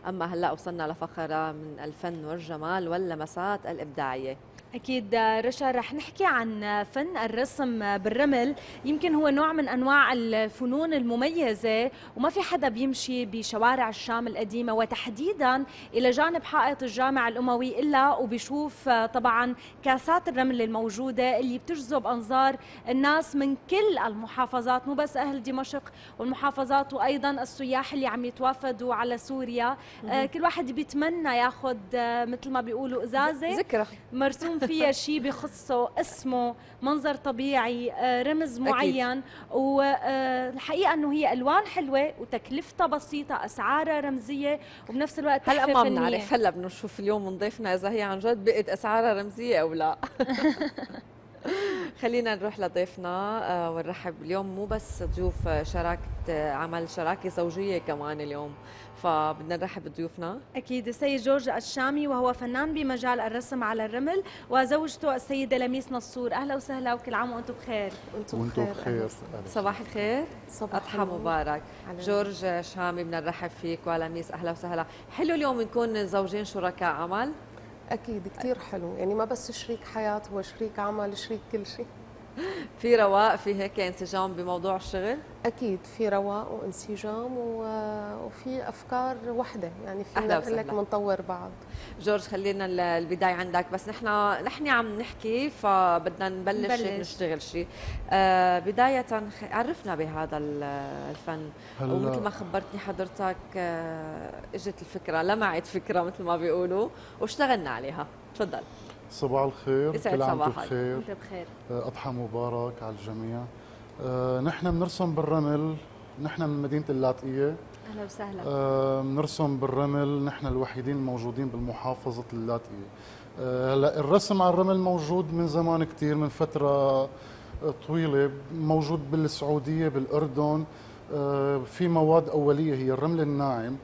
أما هلأ وصلنا لفقرة من الفن والجمال واللمسات الإبداعية. أكيد رشا، رح نحكي عن فن الرسم بالرمل. يمكن هو نوع من أنواع الفنون المميزة، وما في حدا بيمشي بشوارع الشام القديمة وتحديدا إلى جانب حائط الجامع الأموي إلا وبيشوف طبعا كاسات الرمل الموجودة اللي بتجذب أنظار الناس من كل المحافظات، مو بس أهل دمشق والمحافظات، وأيضا السياح اللي عم يتوافدوا على سوريا. كل واحد بيتمنى ياخذ مثل ما بيقولوا إزازة ذكرى مرسوم فيها شيء بخصه، اسمه، منظر طبيعي، رمز معين. والحقيقه انه هي الوان حلوه وتكلفتها بسيطه، اسعارها رمزيه، وبنفس الوقت هلا تحفه ما فنيه. بنعرف، هلا بدنا نشوف اليوم من ضيفنا اذا هي عن جد بقت اسعارها رمزيه او لا. خلينا نروح لضيفنا ونرحب اليوم مو بس ضيوف شراكه عمل، شراكه زوجيه كمان اليوم، فبدنا نرحب بضيوفنا. اكيد السيد جورج الشامي، وهو فنان بمجال الرسم على الرمل، وزوجته السيده لميس نصور. اهلا وسهلا وكل عام وانتم بخير. وانتم بخير. صباح الخير، صباح اضحى مبارك. جورج شامي بدنا نرحب فيك، ولميس اهلا وسهلا. حلو اليوم نكون زوجين شركاء عمل. اكيد كثير حلو، يعني ما بس شريك حياه، هو شريك عمل، شريك كل شيء. في رواق، في هيك انسجام بموضوع الشغل. اكيد في رواق وانسجام وفي افكار وحده، يعني فينا نقول لك بنطور بعض. جورج خلينا البدايه عندك، بس نحن عم نحكي فبدنا نبلش نشتغل شيء. بدايه عرفنا بهذا الفن، ومثل ما خبرتني حضرتك اجت الفكره، لمعت فكره مثل ما بيقولوا واشتغلنا عليها. تفضل. صباح الخير، كل عام وانتم بخير. انت بخير. اضحى مبارك على الجميع. نحن بنرسم بالرمل، نحن من مدينه اللاذقيه. اهلا وسهلا. بنرسم بالرمل، نحن الوحيدين الموجودين بالمحافظه اللاذقيه. هلا الرسم على الرمل موجود من زمان كثير، من فتره طويله، موجود بالسعوديه، بالاردن. في مواد اوليه هي الرمل الناعم.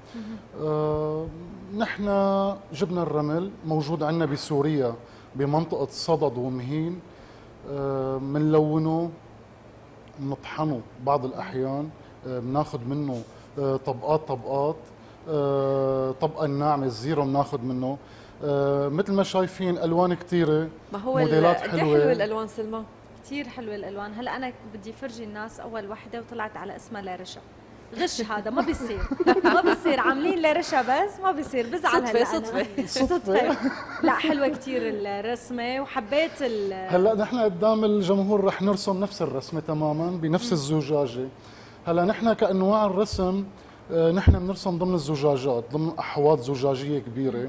نحن جبنا الرمل، موجود عندنا بسوريا بمنطقه صدد ومهين. بنلونه، بنطحنه بعض الاحيان، بناخذ منه طبقات طبقات. طبقه الناعمه الزيرو بناخذ منه. مثل ما شايفين الوان كثيره، موديلات حلوه. حلوه الالوان سلمى، كثير حلوه الالوان. هلا انا بدي فرجي الناس اول وحده وطلعت على اسمها لارشا. غش هذا ما بيصير. ما بيصير، عاملين لارشا بس ما بيصير، بزعل. هلا صدفه. لا حلوه كثير الرسمه وحبيت هلا نحن قدام الجمهور رح نرسم نفس الرسمه تماما بنفس الزجاجه. هلا نحن كانواع الرسم نحن بنرسم ضمن الزجاجات، ضمن احواض زجاجيه كبيره.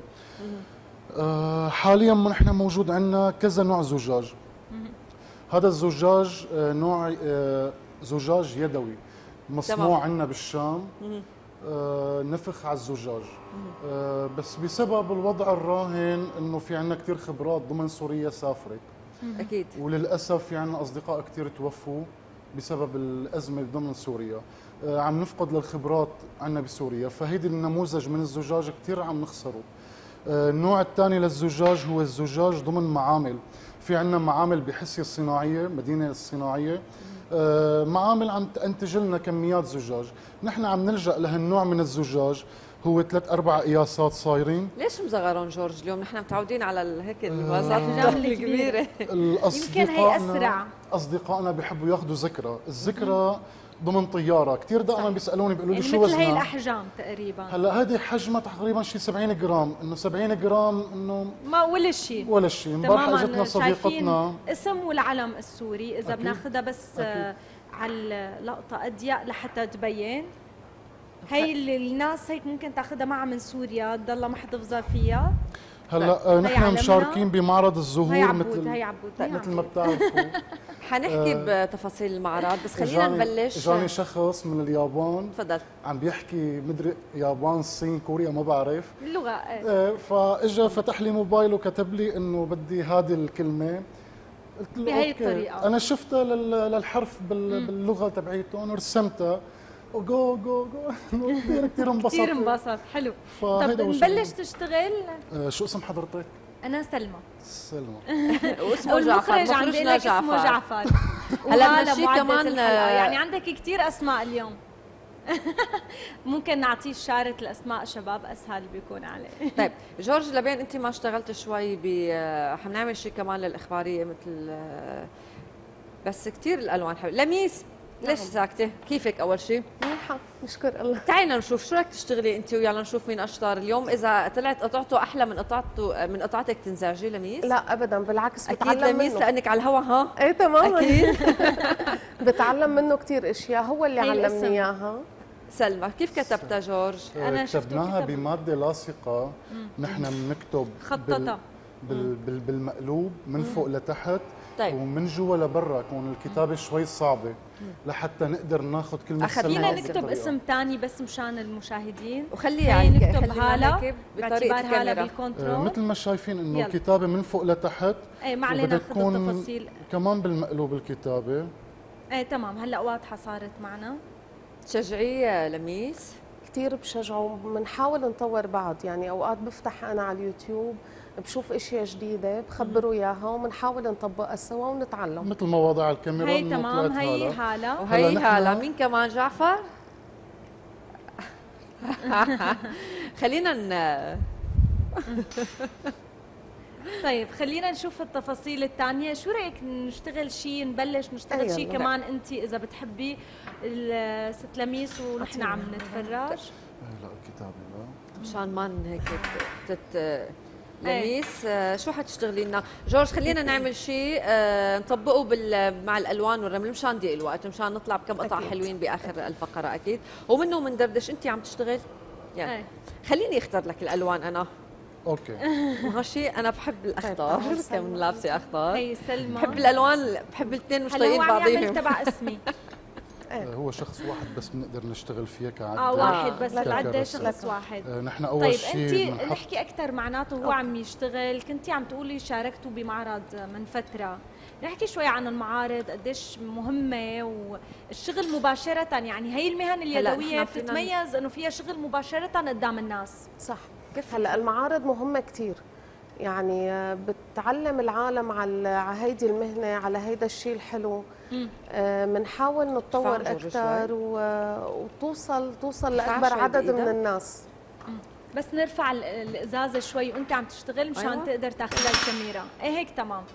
حاليا نحن موجود عندنا كذا نوع زجاج. هذا الزجاج نوع زجاج يدوي مصنوع عندنا بالشام. نفخ على الزجاج. بس بسبب الوضع الراهن انه في عندنا كثير خبرات ضمن سوريا سافرت. اكيد. وللاسف في عندنا اصدقاء كثير توفوا بسبب الازمه ضمن سوريا. عم نفقد للخبرات عندنا بسوريا، فهيدي النموذج من الزجاج كثير عم نخسره. النوع الثاني للزجاج هو الزجاج ضمن معامل. في عندنا معامل بحسية الصناعية، مدينة الصناعية، معامل عم تنتج لنا كميات زجاج. نحن عم نلجأ لهالنوع من الزجاج، هو 3-4 قياسات صايرين. ليش مصغرون جورج اليوم؟ نحن متعودين على هيك الفازات الكبيرة. يمكن هي أسرع. أصدقائنا بيحبوا ياخذوا ذكرى، الذكرى ضمن طياره. كثير دائما بيسالوني بيقولوا لي يعني شو وزنها؟ مثل هي الاحجام تقريبا. هلا هذه حجمها تقريبا شي 70 جرام، انه 70 جرام انه ما ولا شيء ولا شيء. امبارح اجتنا صديقتنا اسم والعلم السوري، اذا بناخذها بس على اللقطه اضيق لحتى تبين. هي اللي الناس هيك ممكن تاخذها معها من سوريا تضلها محتفظه فيها. هلا نحن مشاركين بمعرض الزهور مثل ما بتعرفوا. حنحكي بتفاصيل المعرض، بس خلينا نبلش. اجاني شخص من اليابان. تفضل. عم بيحكي مدري يابان، الصين، كوريا، ما بعرف اللغه. فاجا فتح لي موبايل وكتب لي انه بدي هذه الكلمه. قلت له بهي الطريقه. انا شفتها للحرف باللغه تبعيتهم ورسمتها. جو جو جو كثير انبسط. كثير انبسط. حلو. طب نبلش تشتغل. شو اسم حضرتك؟ انا سلمى. واسمه جعفر. مخرجنا اسمه جعفر. هلا بدنا شيء كمان، يعني عندك كثير اسماء اليوم. ممكن نعطيه شارة الاسماء شباب اسهل بيكون عليه. طيب جورج، لبين انت ما اشتغلت شوي حنعمل شيء كمان للاخباريه مثل بس كثير الالوان حلوه. لميس ليش ساكته؟ كيفك اول شيء؟ منيحه نشكر الله. تعالي نشوف شو رايك تشتغلي انت ويلا نشوف مين اشطر اليوم. اذا طلعت قطعته احلى من قطعتك تنزعجي لميس؟ لا ابدا بالعكس اكيد لميس لانك على الهوا. ها ايه تماما اكيد. بتعلم منه كثير اشياء، هو اللي علمني اياها. سلمى كيف كتبتها جورج؟ انا كتبناها بماده لاصقه. نحن بنكتب خططها بالمقلوب من فوق لتحت. طيب. ومن جوا لبرا، كون الكتابه شوي صعبه لحتى نقدر ناخذ كلمه سلمى. خلينا نكتب اسم ثاني بس مشان المشاهدين. وخليها نكتب هاله بطريقه هاله بالكنترول. مثل ما شايفين انه الكتابه من فوق لتحت. ايه ما علينا ناخذ التفاصيل كمان بالمقلوب الكتابه. ايه تمام، هلا واضحه صارت معنا. تشجعيه لميس؟ كثير بشجعه، بنحاول نطور بعض، يعني اوقات بفتح انا على اليوتيوب بشوف اشياء جديده بخبره اياها وبنحاول نطبقها سوا ونتعلم. مثل ما وضع الكاميرا. هي تمام، هي هاله وهي هاله. مين كمان؟ جعفر. خلينا طيب خلينا نشوف التفاصيل الثانيه. شو رايك نشتغل شيء، نبلش نشتغل شيء كمان انت اذا بتحبي ست لميس ونحن عم نتفرج؟ لا الكتابه لا مشان ما هيك لميس. شو حتشتغلي لنا؟ جورج خلينا نعمل شيء نطبقه مع الالوان والرمل مشان ضيق الوقت، مشان نطلع بكم قطعه حلوين باخر الفقره اكيد، ومنه مندردش. انت عم تشتغل يعني خليني اختار لك الالوان انا. اوكي. ماشي. انا بحب الاخضر، كم لابسه اخضر. هي سلمى بحب الالوان، بحب الاثنين مش طايقين بعضيهم. هلا هو عم يعمل تبع اسمي. هو شخص واحد بس بنقدر نشتغل فيها كعدة. واحد بس للعدة شخص واحد. نحن اول شيء طيب انت نحكي اكثر معناته هو عم يشتغل. كنتي عم تقولي شاركتوا بمعرض من فتره، نحكي شوي عن المعارض قديش مهمه والشغل مباشره. يعني هي المهن اليدويه بتتميز انه فيها شغل مباشره قدام الناس. صح. كيف هلا المعارض مهمه كثير، يعني بتعلم العالم على هيدي المهنه، على هيدا الشيء الحلو. بنحاول نتطور اكثر وتوصل لاكبر عدد من الناس. بس نرفع الازازه شوي وانت عم تشتغل مشان تقدر تاخذها الكاميرا. ايه هيك تمام.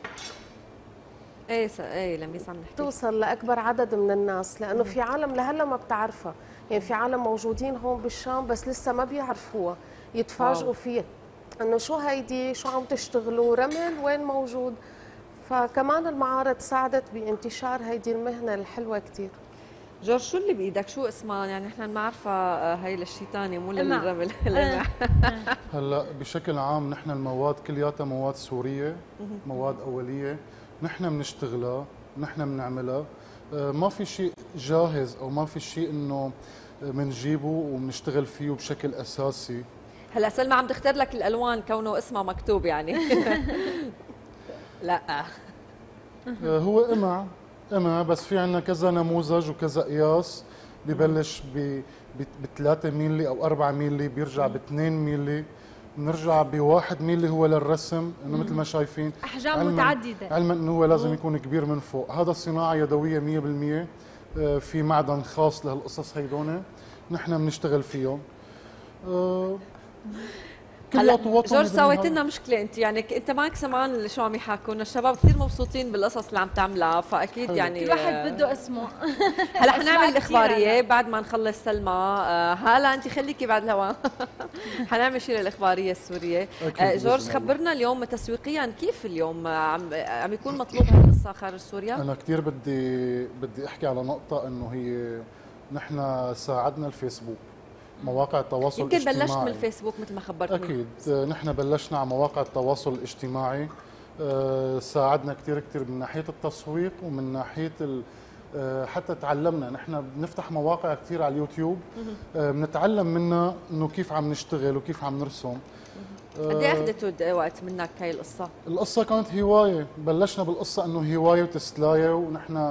ايه لميس عم نحكي توصل لاكبر عدد من الناس، لانه في عالم لهلا ما بتعرفها، يعني في عالم موجودين هون بالشام بس لسه ما بيعرفوها، يتفاجئوا فيها انه شو هيدي، شو عم تشتغلوا، رمل وين موجود. فكمان المعارض ساعدت بانتشار هيدي المهنه الحلوه كثير. جورج شو اللي بايدك؟ شو اسمها؟ يعني احنا ما عارفه هي للشيء ثاني مو للرمل. هلا بشكل عام نحن المواد كلياتها مواد سوريه، مواد اوليه، نحن بنشتغلها، نحن بنعملها. ما في شيء جاهز او ما في شيء انه بنجيبه وبنشتغل فيه بشكل اساسي. هلا سلمى عم تختار لك الالوان كونه اسمها مكتوب يعني. لا هو قمع بس في عندنا كذا نموذج وكذا قياس. ببلش ب 3 ميلي او 4 ميلي، بيرجع ب 2 ميلي، بنرجع ب 1 ميلي هو للرسم، انه مثل ما شايفين احجام متعدده، علما انه هو لازم يكون كبير من فوق. هذا صناعه يدويه 100%. في معدن خاص لهالقصص هيدون نحن بنشتغل فيهم. هلا جورج سويت لنا مشكله انت، يعني انت ماك سمعان شو عم يحكوا الشباب كثير مبسوطين بالقصص اللي عم تعملها، فاكيد يعني كل واحد بده اسمه. هلا حنعمل الاخباريه بعد ما نخلص سلمى. هلا انت خليكي بعد الهواء. حنعمل شيء للاخباريه السوريه. جورج خبرنا اليوم تسويقيا كيف اليوم عم يكون مطلوب هالقصه خارج سوريا؟ انا كثير بدي احكي على نقطه، انه هي نحن ساعدنا الفيسبوك، مواقع التواصل الاجتماعي. يمكن بلشت من الفيسبوك مثل ما خبرتني. اكيد نحن بلشنا على مواقع التواصل الاجتماعي. ساعدنا كثير من ناحيه التسويق ومن ناحيه حتى تعلمنا. نحن بنفتح مواقع كثير على اليوتيوب، بنتعلم منها انه كيف عم نشتغل وكيف عم نرسم. قد ايه اخذته وقت منك هاي القصه؟ القصه كانت هوايه، بلشنا بالقصه انه هوايه وتسلايه، ونحن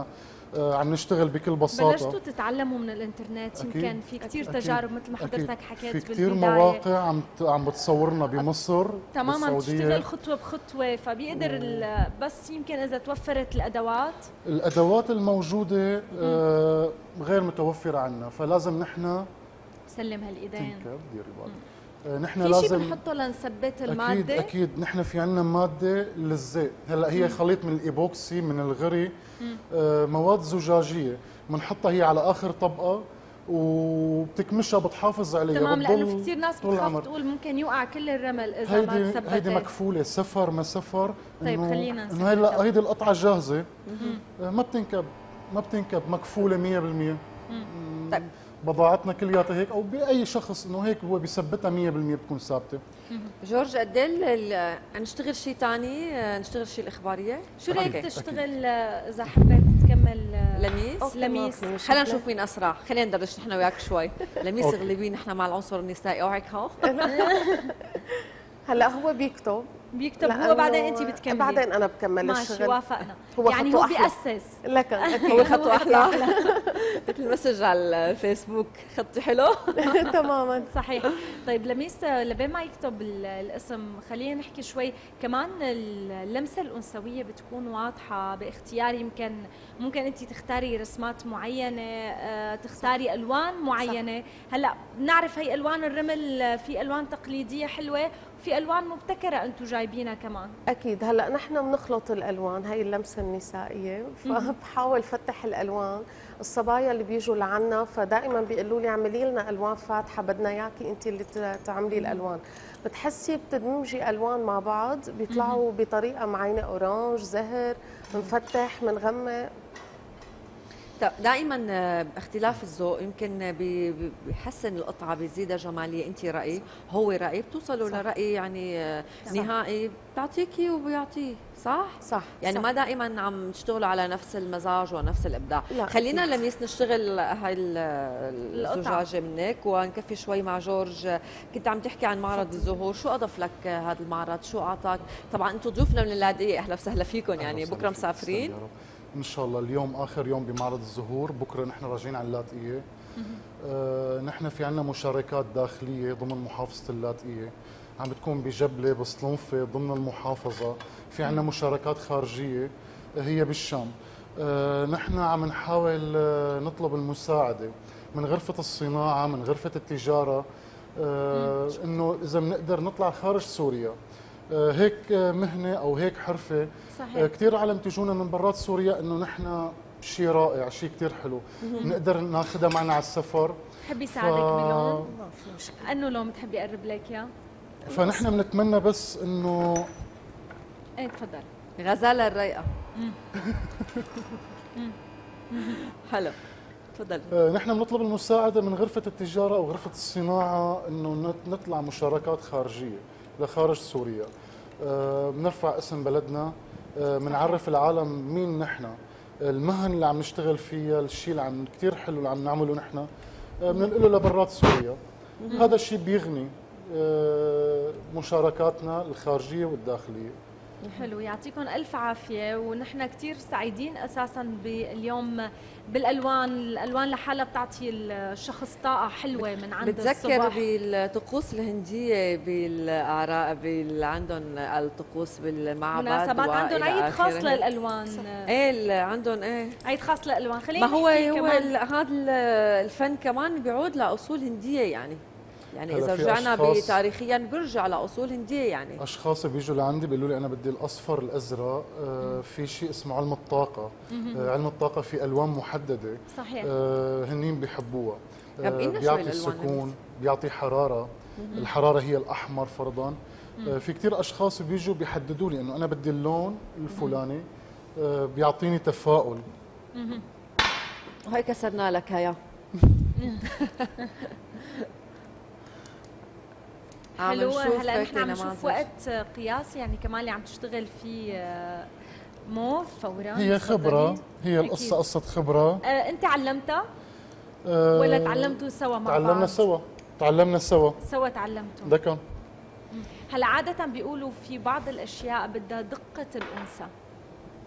عم نشتغل بكل بساطه. بلشتوا تتعلموا من الانترنت؟ يمكن في كثير تجارب مثل ما حضرتك حكيت في كثير مواقع عم بتصورنا بمصر تماما، تشتغل خطوه بخطوه، فبيقدر بس يمكن اذا توفرت الادوات الموجوده غير متوفره عنا، فلازم نحن سلم هالايدين. ديري بالك نحن في لازم شيء بنحطه لنثبت الماده. اكيد نحن في عندنا ماده للزيت. هلا هي خليط من الايبوكسي من الغري، مواد زجاجيه بنحطها هي على اخر طبقه وبتكمشها بتحافظ عليها. تمام، لانه في كثير ناس بتخاف تقول ممكن يوقع كل الرمل اذا ما تثبتت. هيدي مكفوله سفر ما سفر. طيب خلينا انه هلا هيدي القطعه جاهزه، ما بتنكب مكفوله 100%. طيب بضاعتنا كلياتها هيك، او باي شخص انه هيك هو بيثبتها 100% بتكون ثابته. جورج قد ايه نشتغل شيء ثاني، نشتغل شيء الاخباريه؟ شو رايك تشتغل اذا حبيت تكمل لميس؟ خلينا نشوف مين اسرع، خلينا ندردش نحن وياك شوي. لميس اغلبين نحن مع العنصر النسائي، اوعك ها. هلا هو بيكتب هو، بعدين انت بتكملي. بعدين انا بكمل الشغل. ماشي، وافقنا. يعني هو بيأسس لك. هو خطوه احلى. مثل مسج على الفيسبوك، خطي حلو. تماما صحيح. طيب لميس، لبين ما يكتب الاسم خلينا نحكي شوي كمان. اللمسه الانثويه بتكون واضحه باختيار، ممكن انت تختاري رسمات معينه، تختاري الوان معينه. هلا بنعرف هي الوان الرمل، في الوان تقليديه حلوه وفي الوان مبتكره انتم جايبينها كمان. اكيد. هلا نحن بنخلط الالوان، هي اللمسه النسائيه، فبحاول فتح الالوان. الصبايا اللي بيجوا لعنا فدائما بيقولوا لي اعملي لنا الوان فاتحه، بدنا اياكي انت اللي تعملي الالوان. بتحسي بتدمجي الوان مع بعض بيطلعوا بطريقه معينه، اورانج، زهر، منفتح، منغمق. دائما اختلاف الذوق يمكن بيحسن القطعه، بيزيدها جماليه. انت راي، هو راي، بتوصلوا لراي يعني نهائي بتعطيكي وبيعطيه. صح يعني صح. ما دائما عم تشتغلوا على نفس المزاج ونفس الابداع. خلينا لميس نشتغل هاي الزجاجه منك ونكفي شوي مع جورج. كنت عم تحكي عن معرض الزهور، شو اضاف لك هذا المعرض؟ شو اعطاك؟ طبعا انتم ضيوفنا من اللاذقيه، اهلا وسهلا فيكم. يعني بكره مسافرين ان شاء الله. اليوم اخر يوم بمعرض الزهور، بكره نحن راجعين على اللاذقيه. نحن في عندنا مشاركات داخليه ضمن محافظه اللاذقيه، عم بتكون بجبله بصلنفه ضمن المحافظه. في عندنا مشاركات خارجيه هي بالشام. نحن عم نحاول نطلب المساعده من غرفه الصناعه، من غرفه التجاره، انه اذا بنقدر نطلع خارج سوريا. هيك مهنه او هيك حرفه. صحيح. كثير عالم تجونا من برات سوريا انه نحن شيء رائع، شيء كثير حلو، نقدر ناخذها معنا على السفر. بحب يساعدك بلون؟ ما في مشكله. انه لون بتحبي اقرب لك اياه؟ فنحن بنتمنى بس انه ايه تفضل. غزاله الرايقه. حلو، تفضل. نحن بنطلب المساعده من غرفه التجاره او غرفه الصناعه انه نطلع مشاركات خارجيه لخارج سوريا. بنرفع اسم بلدنا، بنعرف العالم مين نحن، المهن اللي عم نشتغل فيها، الشيء اللي عم كثير حلو اللي عم نعمله نحن بننقله لبرات سوريا. هذا الشيء بيغني مشاركاتنا الخارجيه والداخليه. حلو، يعطيكم الف عافيه. ونحن كثير سعيدين اساسا باليوم بالالوان. الالوان لحالها بتعطي الشخص طاقه حلوه من عند بتذكر بالطقوس الهنديه بالاعراء عندهم الطقوس بالمعبد، مناسبات عندهم عيد خاص للالوان. ايه عندهم عيد خاص للالوان. خلينا ما هو هذا الفن كمان بيعود لاصول هنديه. يعني اذا رجعنا بتاريخيا بيرجع لاصول هنديه. يعني اشخاص بيجوا لعندي بيقولوا لي انا بدي الاصفر الازرق. في شيء اسمه علم الطاقه. علم الطاقه في الوان محدده. صحيح. هنين بيحبوها. بيعطي سكون، بيعطي حراره. الحراره هي الاحمر فرضا. في كثير اشخاص بيجوا بيحددوا لي انه انا بدي اللون الفلاني، بيعطيني تفاؤل. وهي كسرنا لك هيا. حلو. هلا نحن عم نشوف وقت قياسي، يعني كمان اللي عم تشتغل فيه موف فورا. هي خبره، هي القصه قصه خبره. انت علمتها ولا تعلمتوا سوا مع بعض؟ تعلمنا سوا تعلمتوا. دكا. هلا عاده بيقولوا في بعض الاشياء بدها دقه الانثى.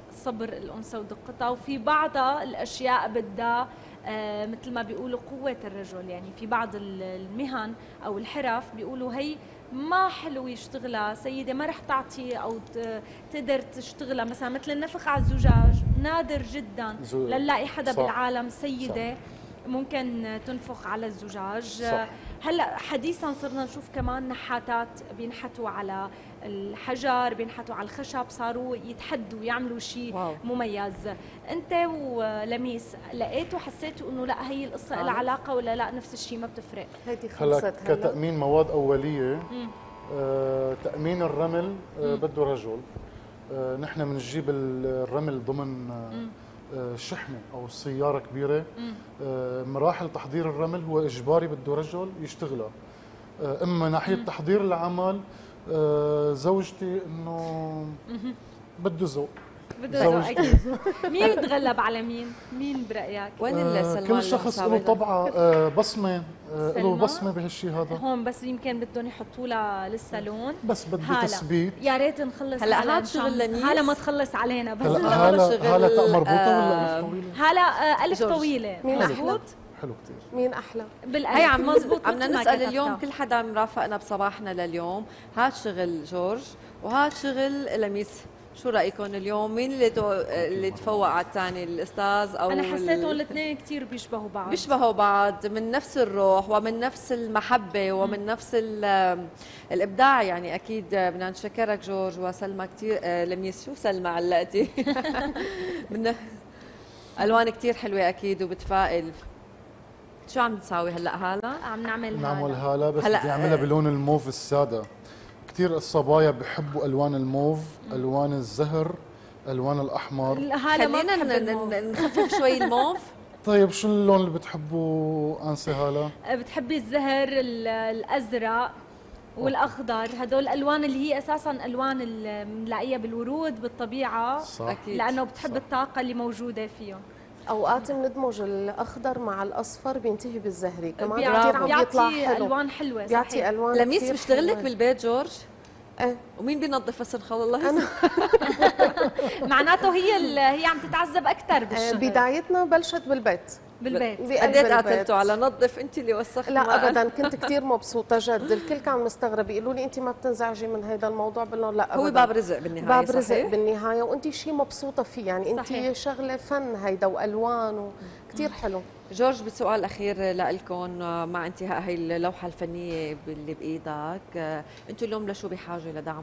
صبر الأنثى ودقتها، وفي بعضها الأشياء بدها مثل ما بيقولوا قوة الرجل. يعني في بعض المهن أو الحرف بيقولوا هي ما حلو يشتغلها سيدة، ما رح تعطي أو تقدر تشتغلها، مثلا مثل النفخ على الزجاج نادر جدا لنلاقي حدا بالعالم سيدة ممكن تنفخ على الزجاج. صح. هلا حديثا صرنا نشوف كمان نحاتات بينحتوا على الحجر، بينحتوا على الخشب، صاروا يتحدوا يعملوا شيء مميز. انت ولميس لقيتوا حسيتوا انه لا هي القصه لها علاقه ولا لا نفس الشيء ما بتفرق؟ هيدي خلصت هلا كتأمين مواد أولية. تأمين الرمل بده رجل. نحن بنجيب الرمل ضمن شحنة أو سيارة كبيرة. مراحل تحضير الرمل هو إجباري بده رجل يشتغلها. إما ناحية تحضير العمل زوجتي إنه بده ذوق. أكيد. مين بتغلب على مين؟ مين برأيك؟ وين السلمان؟ كل شخص له طبعه بصمة، له بصمة بهالشيء هذا. هون بس يمكن بدهم يحطوا لها لسه لون. بس بده تثبيت. يا ريت نخلص هلا هاد شغل لميس. هلا ما تخلص علينا بس هلا تاء مربوطة ولا ألف طويلة؟ هلا ألف طويلة. مظبوط. حلو كثير. مين أحلى؟ هي عم مزبوط. عم نسأل اليوم كل حدا مرافقنا بصباحنا لليوم، هاد شغل جورج وهاد شغل لميس، شو رايكم اليوم؟ مين اللي تفوق على الثاني، الاستاذ او انا حسيتهم الاثنين كثير بيشبهوا بعض. بيشبهوا بعض من نفس الروح ومن نفس المحبه ومن نفس الابداع. يعني اكيد بدنا نشكرك جورج وسلمى كثير. لميس شو سلمى علقتي؟ الوان كثير حلوه اكيد وبتفائل. شو عم تساوي هلا هاله؟ عم نعمل هاله بس بدي اعملها بلون الموف الساده. كثير الصبايا بحبوا الوان الموف، الوان الزهر، الوان الاحمر. خلينا نخفف شوي الموف. طيب شو اللون اللي بتحبوا انسه هاله؟ بتحبي الزهر، الازرق والاخضر، هدول الالوان اللي هي اساسا الوان اللي بنلاقيها بالورود بالطبيعه. صح. أكيد. لانه بتحب الطاقه اللي موجوده فيهم. اوقات بندمج الاخضر مع الاصفر بينتهي بالزهري كمان كثير عم بيطلع حلو. الوان حلوه. بيعطي الوان. لميس بيشتغل لك بالبيت جورج؟ ايه. ومين بينظف بس نخلص؟ معناته هي عم تتعذب اكثر بالشغل. بدايتنا بلشت بالبيت. قديت قاتلتوا على نظف انت اللي وسختي؟ لا ابدا، كنت كثير مبسوطه جد. الكل كان مستغرب يقولوا لي انت ما بتنزعجي من هذا الموضوع؟ بقول لهم لا ابدا، هو باب رزق بالنهايه. باب رزق بالنهايه، وانت شيء مبسوطه فيه. يعني انت شغله فن هيدا والوان وكثير حلو. جورج بسؤال اخير لكم مع انتهاء هي اللوحه الفنيه اللي بايدك، انتم اليوم لشو بحاجه لدعم؟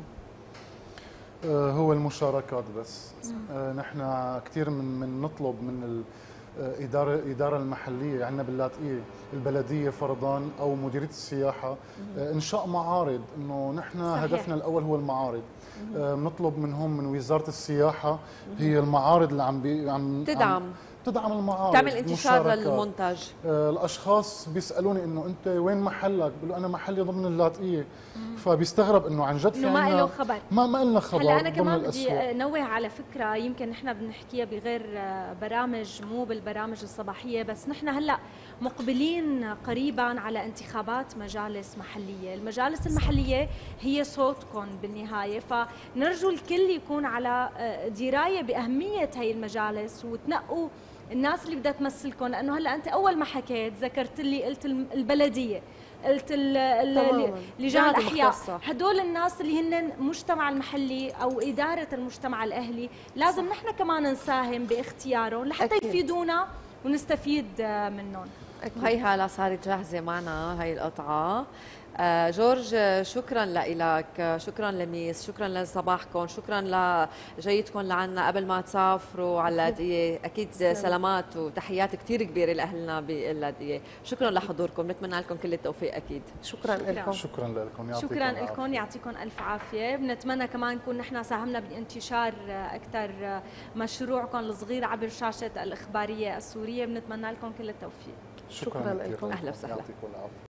هو المشاركات بس. نحن كثير من نطلب من الإدارة المحلية عندنا باللاذقية، البلدية فرضا أو مديرية السياحة، إنشاء معارض. إنه نحن هدفنا الأول هو المعارض. بنطلب منهم من وزارة السياحة هي المعارض اللي عم تدعم المعارض، تعمل انتشار للمنتج. الاشخاص بيسالوني انه انت وين محلك؟ بقول له انا محلي ضمن اللاذقيه. فبيستغرب انه عن جد في ما له خبر. ما لنا خبر. هلا انا كمان بدي نوه على فكره يمكن نحن بنحكيها بغير برامج، مو بالبرامج الصباحيه بس. نحن هلا مقبلين قريبا على انتخابات مجالس محليه. المجالس المحليه هي صوتكم بالنهايه، فنرجو الكل يكون على درايه باهميه هي المجالس وتنقوا الناس اللي بدها تمثلكم. لانه هلا انت اول ما حكيت ذكرت لي قلت البلديه، قلت لجان الاحياء، هدول الناس اللي هن المجتمع المحلي او اداره المجتمع الاهلي، لازم نحن كمان نساهم باختيارهم لحتى يفيدونا ونستفيد منهم. هي هلا صارت جاهزه معنا هي القطعه. جورج شكرا لك، شكرا لميس، شكرا لصباحكم، شكرا لجيتكم لعنا قبل ما تسافروا على اللاذقيه. اكيد سلامات وتحيات كثير كبيره لاهلنا باللاذقيه. شكرا لحضوركم، نتمنى لكم كل التوفيق. اكيد شكرا لكم. شكرا لكم، شكرا لكم، يعطيكم الف عافيه. بنتمنى كمان نكون نحن ساهمنا بانتشار اكثر مشروعكم الصغير عبر شاشه الاخباريه السوريه. بنتمنى لكم كل التوفيق. شكرا لكم. اهلا وسهلا.